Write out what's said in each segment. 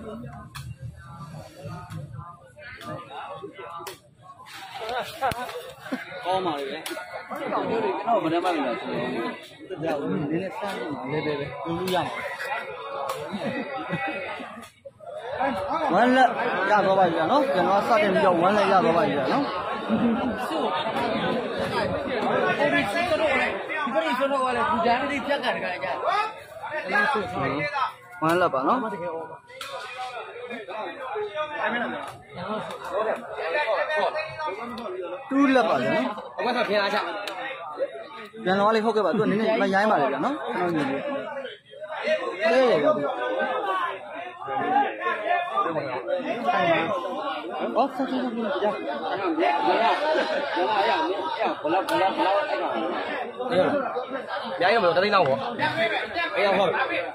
ကောင်းပါလေကျွန်တော်ဗနဲ့မှမလားဆိုတော့နည်းနည်းစမ်းနေတယ်ပဲပြုလို့ရမှာဝမ်းလက်ရတော့ပါပြီနော်ကျွန်တော်စတင်ပြီးတော့ဝမ်းလက်ရတော့ပါပြီနော်ဒီဆိုတော့လည်းဒီကြားလေးပြတ်ကြတယ်ကြာဝမ်းလက်ပါနော်တူးလက်ပါလေနော်အကွက်ဆိုပြင်လာချပြန်တော့လေးဟုတ်ကဲ့ပါသူနည်းနည်းမရိုင်းပါလေဗျာနော်ကျွန်တော်ညီလေးအေးရပါ哦，这这这这， 别有没有？这里让我，哎呀我。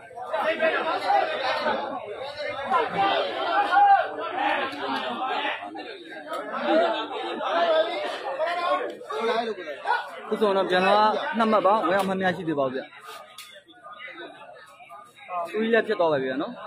不错呢，变了那么棒，我要买面西的包子。注意点别倒外边喏。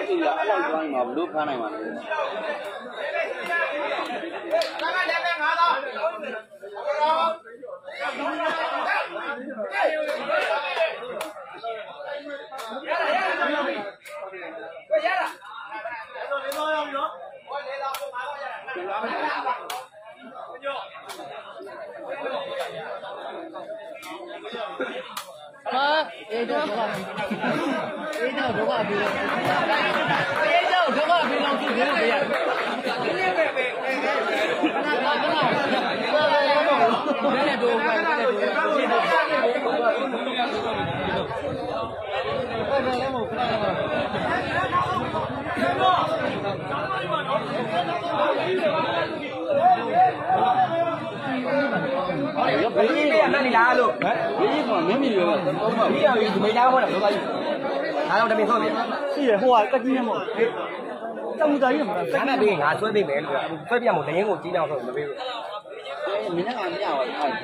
啊，这叫什么？这叫什么？这叫什么？平常是谁的呀？那你来了？ 没有， 你要没家伙了，都可以。哪有这边方便？ 是，我这几天嘛，这么大一嘛， 咱那边俺随便买了，随便我等我尽量说没有。 明天俺们家我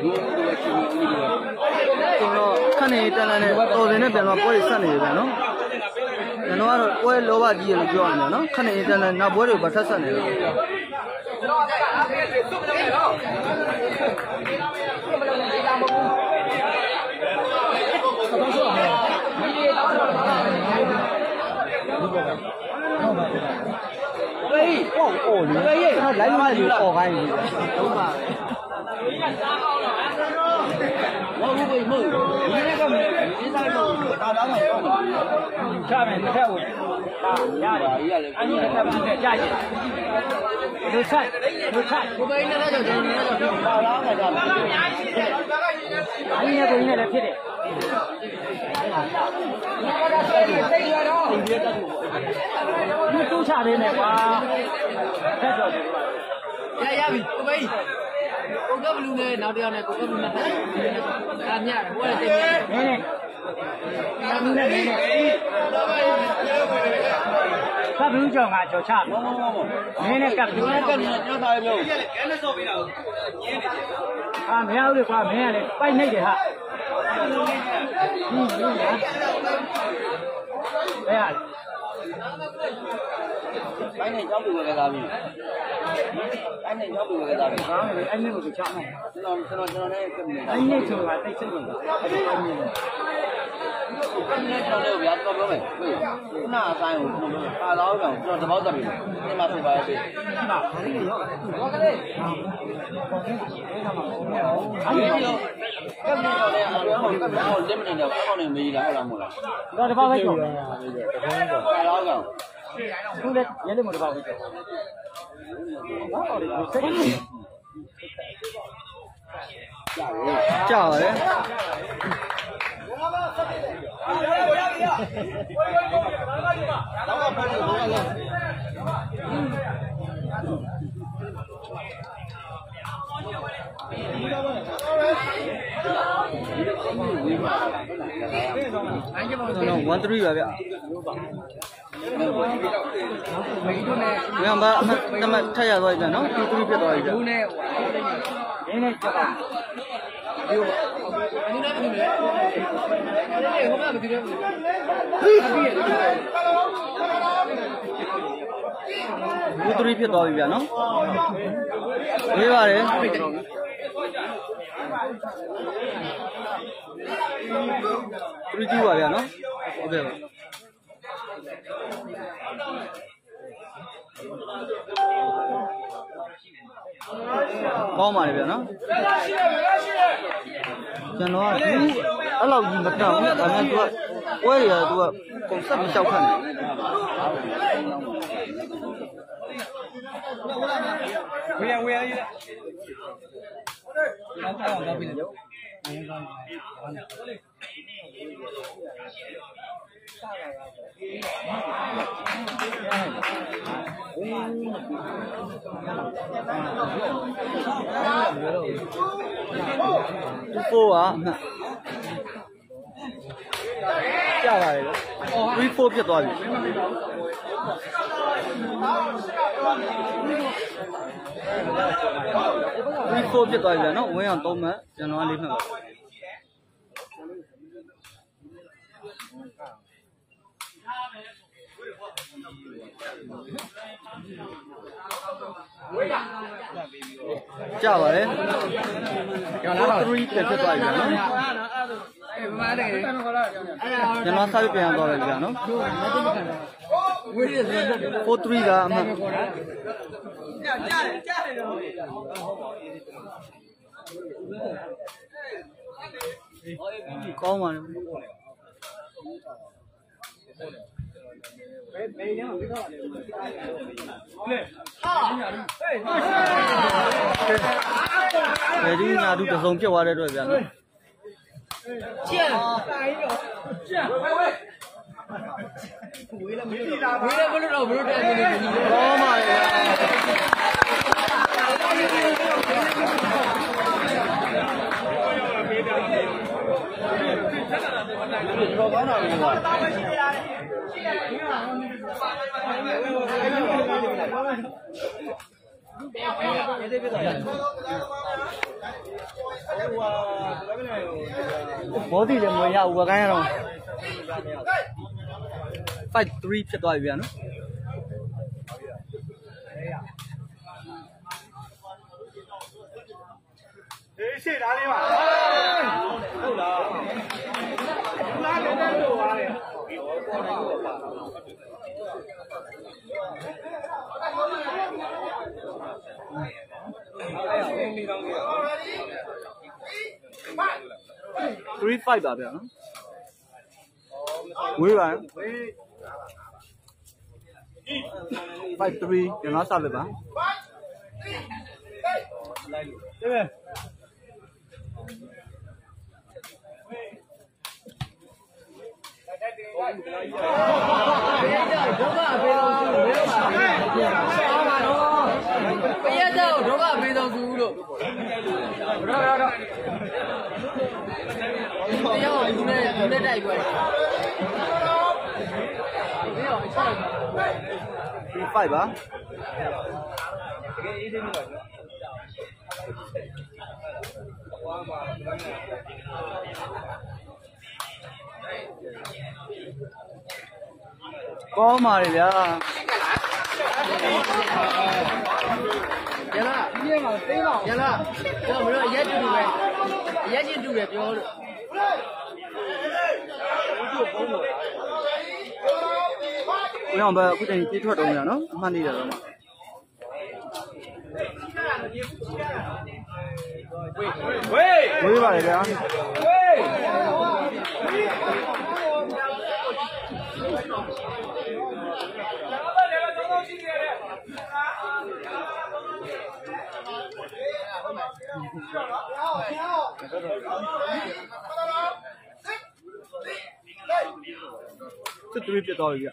看你在那里，到那边嘛，玻璃山里边喏。然后我老爸弟了叫呢喏，看你在那拿玻璃把它山里了。喂，喂，他来嘛就好干一点，懂吧？我不会弄，你那个你那个大张的，下面你看我，俺你看不是价钱，有菜，我们那叫什么？那叫大张的，俺那个应该来撇的。你都下来呢吧？太少了。呀比，不可以。我个不录呢，哪点呢？我个不录呢？啊，你啊，我来这边。没。他不叫俺叫啥？没呢，干不干呢？叫他没有。啊，没有的话，没有的，摆那个哈。哎呀，摆那交不给他们，摆那交不给他们，哎，那不抢嘛？知道那个没？哎，那就还得这个，还得安尼。今天讲的不要多没？对，那咱有大老板叫什么这边？你妈是吧？对。那肯定要，我个嘞。还有。根本就连我这么的，我连没两个人没了。那这包会做？大老板。现在也得没得包会做。叫人。1 3ပါဗျမင်းဘာမထက်ရသွားပြီနော်2 3ဖြစ်သွားပြီဗျဘူးနဲ့နင်းနဲ့ချက်ပါဒီဟိုနင်းနဲ့ဘူးနဲ့ဟိုကမသိတယ်ဘူးဘူး3ဖြစ်သွားပြီဗျာနော်ဝေးပါတယ်3ကြည့်ပါဗျာနော်ဟုတ်ကဲ့ပါကောင်းပါလေဗျာနော်ကျွန်တော်ကအဲ့လောက်ကြီးမတောက်ဘူးဒါပေမဲ့သူကပွဲရသူကပုံစံမလျှောက်ခန့်တယ်ဝေးရတော့ပြီလေ4อ่ะကြာပါလေ3 4ဖြစ်သွားပြီ3 4ဖြစ်သွားပြီနော်ဝင်းအောင်3မှတ်ကျွန်တော်က4မှတ်ပါကြာပါလေကျွန်တော်3ဖြစ်သွားပြီနော်ကျွန်တော်စားပြပြန်သွားတယ်ကြာနော်4-3ကအမှန်ကောင်းပါလေဘယ်နေမှာပြီးတော့လေဟာဘယ်ဒီညာသူတစုံပြတ်သွားတဲ့အတွက်ဗျာနော်ကျန်တိုင်းတော့ကျန်ဝေးလည်းမလို့တော့ဘလို့တဲ့နေနေကောင်းပါလေတော့ကောင်းတာလေကွာဘောတိလည်းမရဘူးပဲခိုင်းရတော့5-3ဖြစ်သွားပြီဗျာနော်အေးရှေ့သားလေးပါဟုတ်လားလားလည်းတော့ပါတယ်3-5ပါဗျာနော်ဝေးပါ5-3ကျွန်တော်စပဲပါ对呗。 不要走，这个非常酷了。不要，你那带过来。没有 5吧。ကောင်းပါလေဗျာရလားပြင်းပါသိပါရလားကျွန်တော်တို့ရက်တူတူပဲရက်ချင်းတူတယ်ပြောလို့ဘယ်အောင်ပဲအခုတည်းပြေးထွက်တော့မရနော်အမှန်နေတယ်တော့ဝေးပါလေဗျာဝေးစစ်သွေးပြတ်သွားပြီဗျ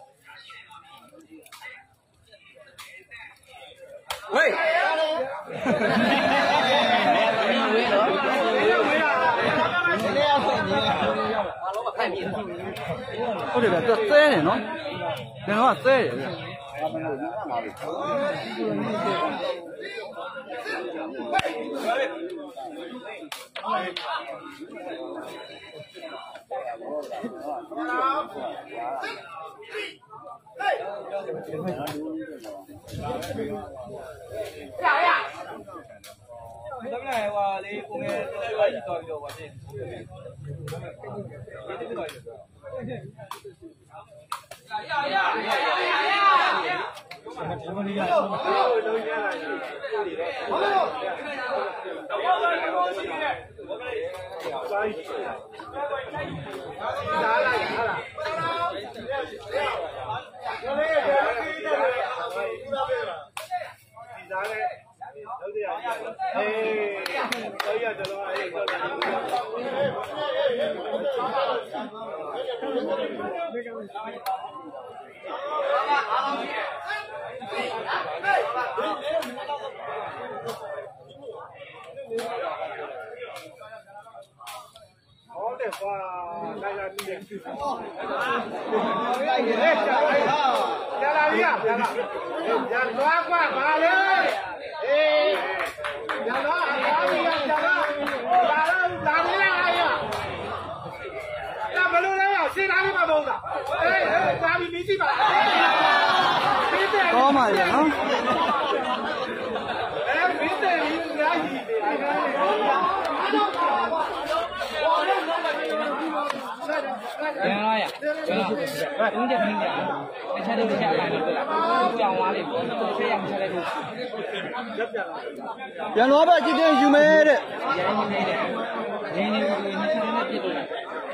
ဝေးဟုတ်တယ်ဗျသူဆဲတယ်နော်ကျွန်တော်ကဆဲတယ်ဗျ Tấm này qua đi cùng nghe tôi rồi đồ qua đi. Có mà vậy hả? Yang lain ya, ini jadi ni ya. Saya dah kerja lain tu lah. Tu yang mana itu? Saya yang saya tu. Yang luar apa kita cuma ada. Ini saya tu lah.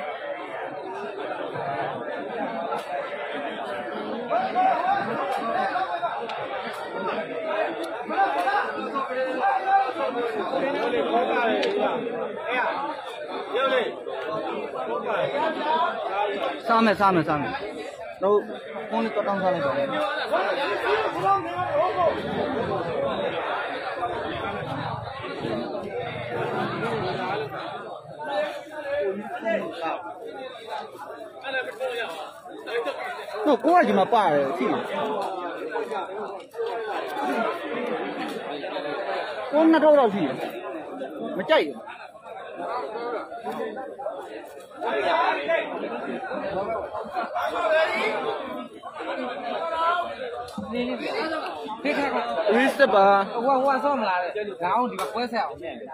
Sama. Đâu con đi có trong sao này rồi. Nó quá gì mà ba rồi chị. Con nó đâu đâu gì. Mà chạy. Reset ba. Wah xong là gạo thì bạc quay sẹo.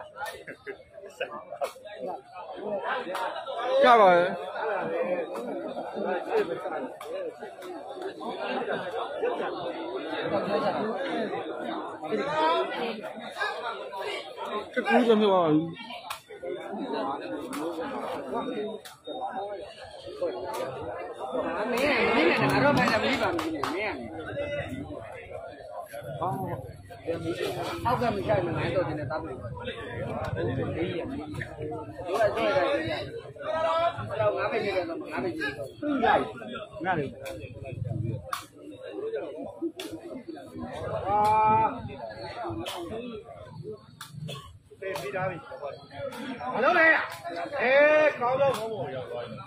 Sao rồi? Cái cú cho mình rồi. Ini nak ada banyak beli bang ini. Aku kan mencari mana itu jenis tabu. Iya. Kalau ngapain juga, ngapain juga. Enggak. Enggak. Alo này à? Ê, có đâu không ngồi rồi.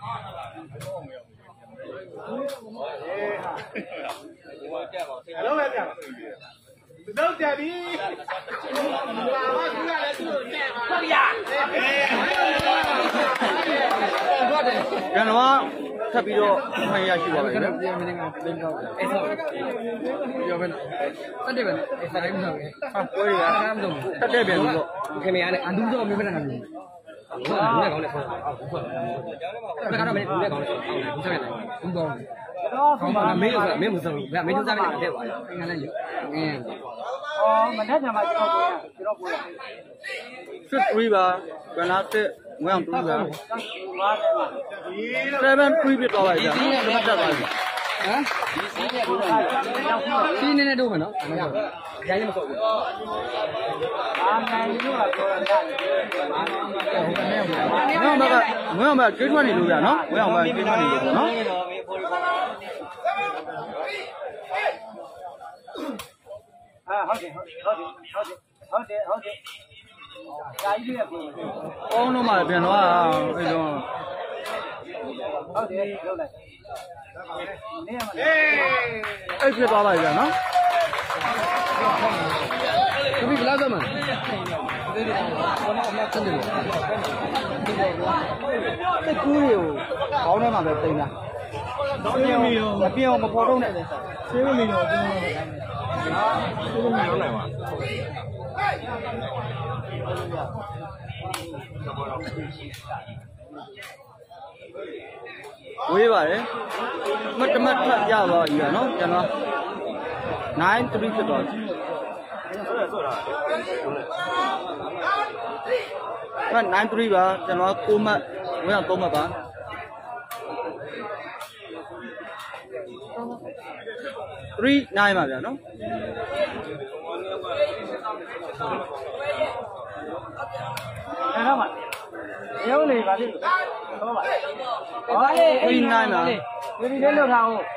Alo em chào. Đâu chào đi. Cái nó thấp đi đâu hay là chịu vậy đó. Tadi ben, saya yang tahu. Quay ra. Tắt đây biển rồi. Cái này anh đúng rồi, mình phải làm gì? Đúng rồi, đúng rồi. Cái đó mình đúng rồi, đúng rồi. Đúng rồi. Không mà mấy một giờ, mấy chúng ta mới làm thế vậy. Nghe này nhiều. Nghe. Mình hết nhà mà cho cô. Xuất quy ba. Cái nào sẽ mấy ông tụi ra. Seven quy biết đâu vậy? Nó bắt đầu rồi. Hả? Xin nên đâu mà nó. Vậy mà cậu. Mấy ông bà kết quả này đủ rồi nó. Mấy ông bà kết quả này đủ nó. Ô nó mà biển nó à, bây giờ. Ê, biết bao giờ nó? Cái gì lá mà? Cái cú nhiều, có nó mà phải tình à? မပြောင်းမပေါ်တော့နဲ့ဆေးမီရောပြောဆေးမီရောနိုင်ပါဝေးပါတယ်မတ်တမတ်ထွက်ကြပါပြီနော်ကျွန်တော်9-3ဖြစ်သွားပြီ9-3ပါကျွန်တော်9မှတ်ဝင်အောင်3မှတ်ပါ3-9ပါဗျာနော်အဲ့တော့မှရုံးလေးပါလိမ့်ဟုတ်ပါဘာလဲ3-9ပါဒီလေးလောက်ထားအောင်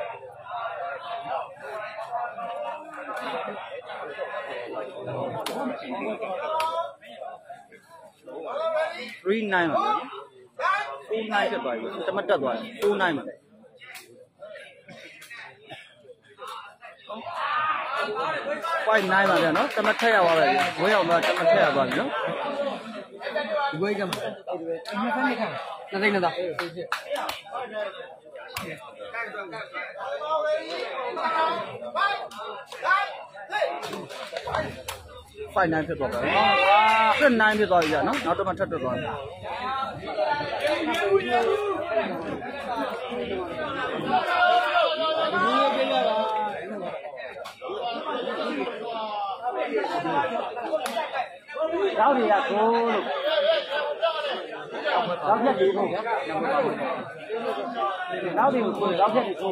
3-9ပါ4-9ဖြစ်သွားပြီတမတ်တက်သွားတယ်4-9ပါ5-9ပါဗျာနော်တမတ်ထက်ရပါပဲဝဲအောင်တော့တမတ်ထက်ရသွားပြီနော်ဒီဘွေးကမှာနှစ်သိန်းနှစ်သား5-9ဖြစ်သွားပါ7-9ဖြစ်သွားပြီဗျာနော်နောက်တမတ်ထက်တက်သွားပြီရောက်ပြီရကိုလို့ရောက်ဖြတ်ပြီကိုနောက်ပြီကိုရောက်ဖြတ်ပြီကို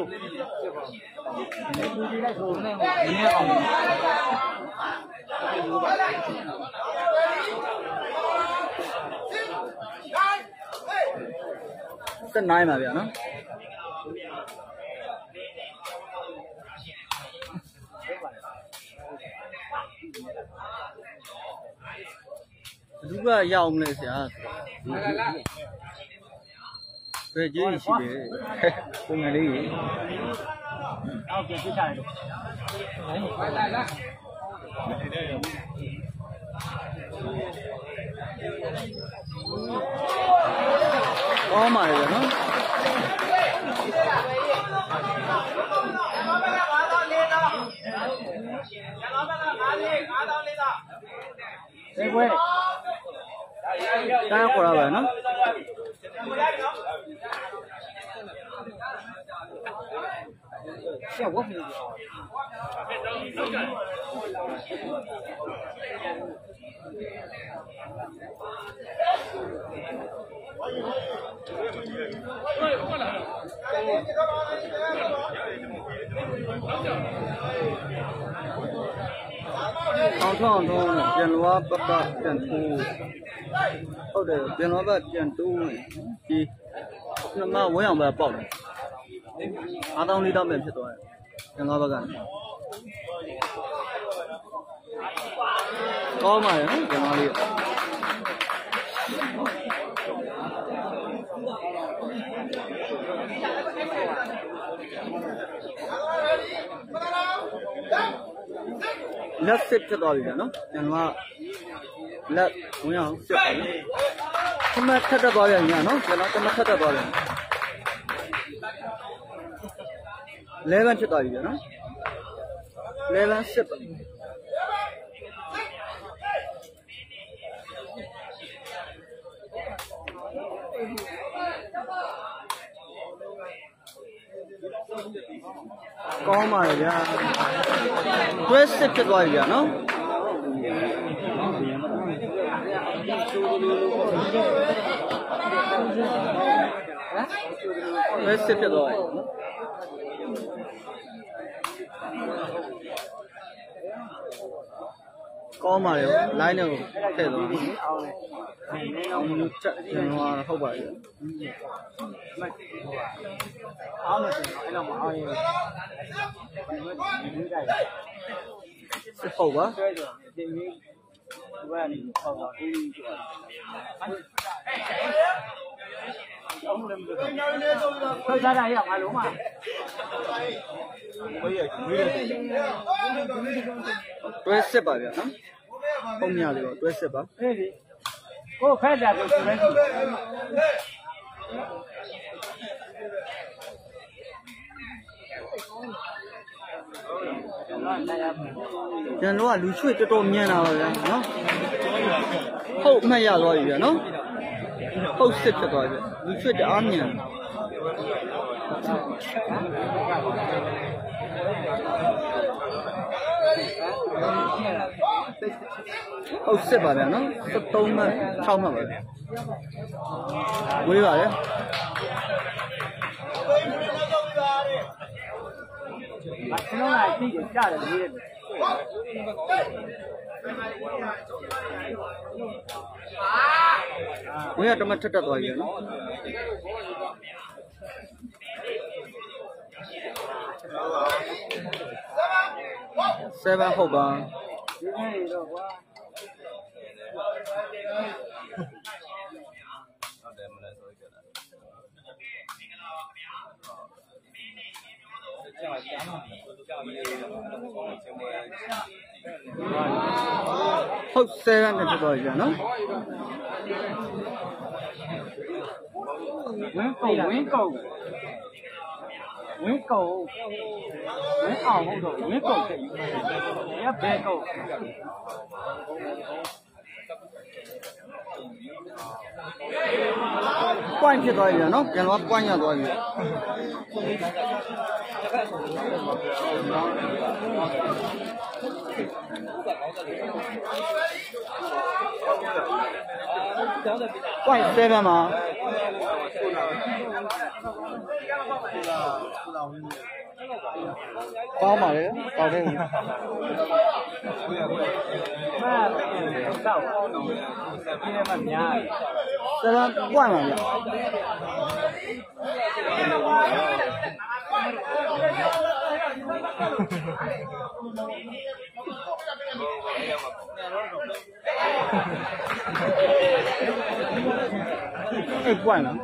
ဒီလိုက်ကိုနည်းအောင်7-9ပါဗျာနော်လူကရအောင်မလဲဆရာဘယ်ကြီးရှိတယ်ပုံငယ်လေးအောက်ပြန်ပြချရတယ်အော်မာရယ်နော်ဒီဘွဲတန်းခေါ်ရပါနော်ဆက်ဝတ်နေအောင်ထောင်းတော့ပြန်လွားပတ်ပတ်ပြန်ထိုးဟုတ်တယ်ပြန်လွားပတ်ပြန်တိုးဒီနမဝင်းအောင်ပဲပေါက်တယ်အားတောင်းလေးတောင်းပဲဖြစ်သွားတယ်ပြန်လွားပတ်ကကောင်းပါရဲ့နော်ပြန်လွားလေးလက်စစ်ဖြစ်သွားပြီနော်ကျွန်တော်ကလက်ဝင်အောင်စစ်ပါမယ်ခမထက်တက်သွားပြန်ညာနော်ကျွန်တော်ခမထက်တက်သွားပြန်11ဖြစ်သွားပြီနော်11စစ်ပါကောင်းပါရဲ့ဗျာတွဲစစ်ဖြစ်သွားပြီဗျာနော်တွဲစစ်ဖြစ်သွားပြီနော်ကောင်းပါရဲ့လိုင်းနဲ့ကိုထည့်သွားအောင်လို့ချက်ကျွန်တော်ဟုတ်ပါရဲ့အောင်လို့အဲ့တော့မအောင်ရင်ဟုတ်ပါဒီနေ့ဘယ်ကနေပေါ့ပါအေးအောင်လို့မလို့ဆောက်ကြတာရငါလုံးမတွဲစစ်ပါဗျာနော်ပုံမြလေးတော့တွဲစစ်ပါအေးဒီကိုဖက်တာကိုတွဲစစ်ကျွန်တော်ကလူချွေတော်တော်မြန်တာပါဗျာနော်ဟုတ်မှတ်ရသွားပြီဗျာနော်ဟုတ်စစ်ဖြစ်သွားပြီလူချွေတအားမြန်ဟုတ်စစ်ပါဗျာနော်73မှတ်6မှတ်ပါဗျာဝေးပါလေကျွန်တော်ကကြည့်ကြတယ်ဒီလိုဝေးရတမထက်တက်သွားပြီနော်7ဟုတ်ပါဒီနေ့တော့ကွာဟုတ်7နဲ့ဖြစ်သွားပြီနော်ဝင်းကုန်အောင်ဟုတ်တော့ဝင်းကုန်တယ်ရဘဲကုန်ပွိုင်းဖြစ်သွားပြီနော်ပြန်တော့ပွိုင်းရသွားပြီပွိုင်း7မှာကောင်းပါလေကောင်းတယ်မှန်တော့ဒီနေ့မှများ 7ပွိုင်းပါဗျအဲ့ပွိုင်းလား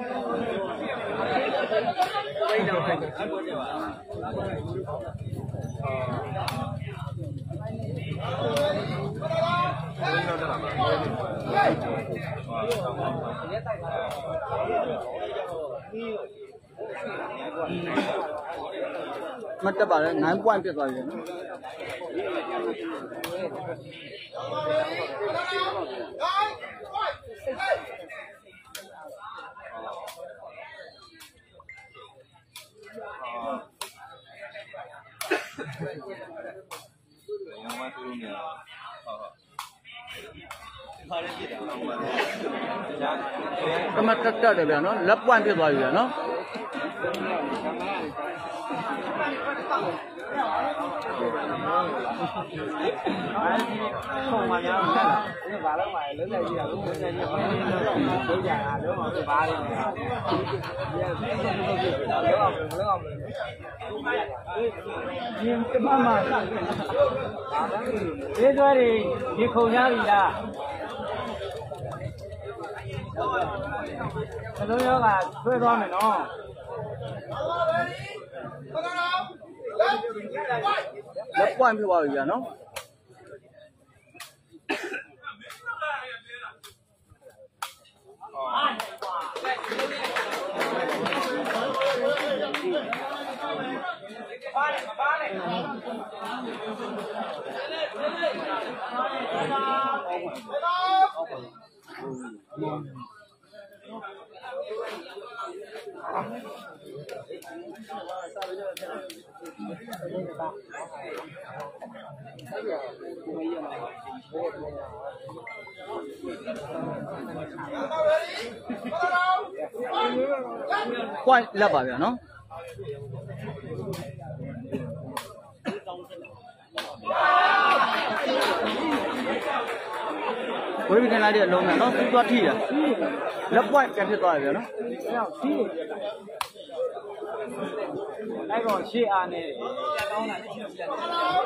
မတက်ပါနဲ့9 point ပြတ်သွားပြီနော်ကမတက်တယ်ဗျာနော်လက်ပွိုင်းပြတ်သွားပြီဗျာနော်ပုံမှန်များတယ်ဒီဘာလို့မှလုံးလိုက်ကြည့်တာလုံးလိုက်ကြည့်တာလုံးကြတာလုံးအောင်ပြပါလိမ့်မယ်ဒီကမမဆက်ဒီတွဲဒီခုံရပြီလားဘယ်လိုရောကဆွဲသွားမယ်နော်လက်ပွိုင်းပြသွားပြီဗျာနော်ပွိုင်းလက်ပါဗျာနော်ဝေးပြန်လာတဲ့အလုံးနဲ့နော်သူ့သွားထိတာလက်ပွိုင်းပြန်ဖြစ်သွားပြီဗျာနော်အဲ့တော့ရှေ့အားနေကောင်းတာရှေ့ပြန်နေဟုတ်လား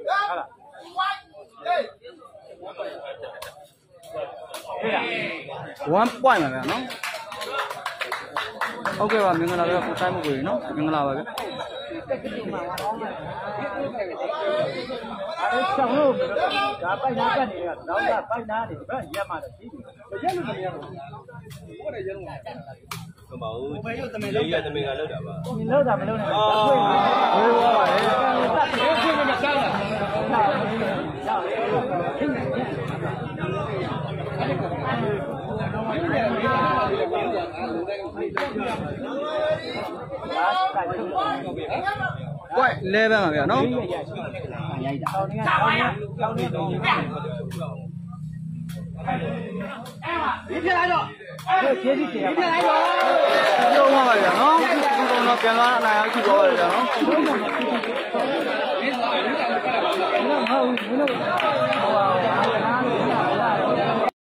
1 point ပါဗျာနော်ဟုတ်ကဲ့ပါမင်္ဂလာပါကိုတိုင်းမကိုကြီးနော်မင်္ဂလာပါဗျာအဲ့ဆောင်းလို့ဒါပိုက်နာကတ်နေတာတော့ကပိုက်နာနေဘယ်ရက်မှတော့ရှိတယ်ရက်လို့မရဘူးဟုတ်တယ်ရက်လို့မပါဘူးဘယ်လိုတမင်လောက်ရတမင်ကလောက်တာပါလောက်တာမလောက်နဲ့တွေ့ပါဝေးသွားပါလေတက်တယ်ခွင့်မစားတာကွိုက်လဲပဲမှာဗျာနော်ရိုက်တာတောင်းနေတောင်းနေဒီပြလိုက်တော့ဖြည်းဖြည်းဖြည်းပြလိုက်တော့ပြောမှာပါဗျာနော်ဒီကတော့ပြန်လာအနိုင်အောင်ကြည့်သွားပါဗျာနော်မဟုတ်ဘူးမင်းတို့ဟိုဟာ